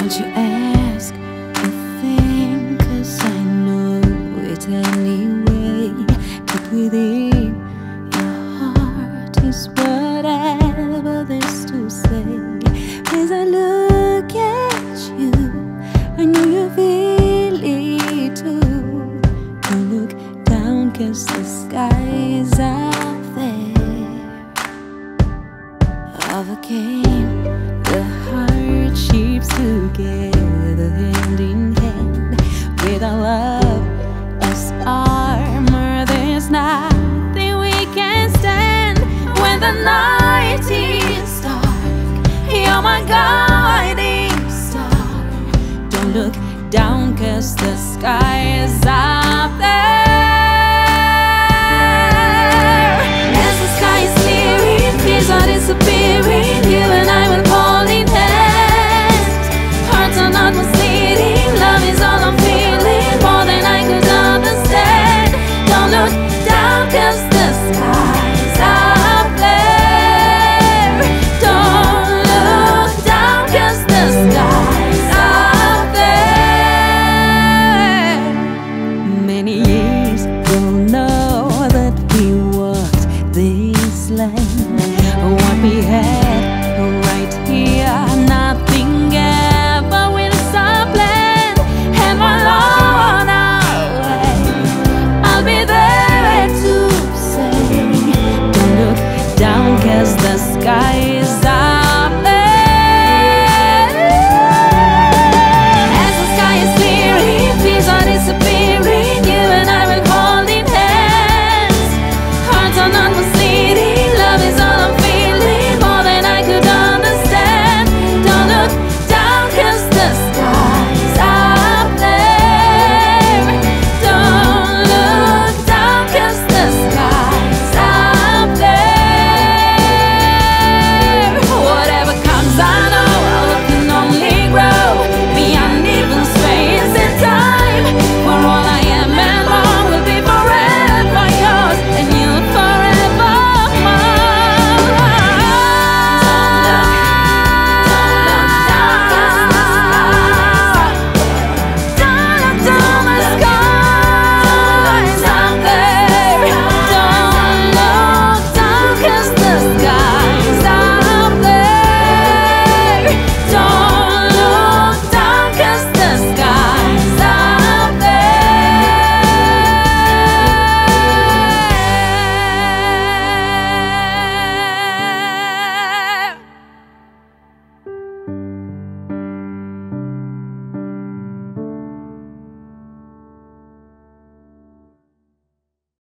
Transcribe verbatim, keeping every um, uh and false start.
Don't you ask a thing, 'cause I know it anyway. Deep within your heart is whatever there's to say. As I look at you, I know you feel it too. Don't look down, 'cause the sky's out there. Overcame the hardships together, hand in hand. With our love as armor, there's nothing we can stand. When the night is dark, you're my guiding star. Don't look down, 'cause the sky is up there. As the sky is clearing, fears are disappearing. You and I will hold in hands. Hearts are not misleading. Love is all I'm feeling, more than I could understand. Don't look down, 'cause the sky's up there. Don't look down, 'cause the sky's up there. Many years will know that we walked this land. What we had right here, nothing ever will supplant. And while on our way, I'll be there to say, don't look down, 'cause the sky is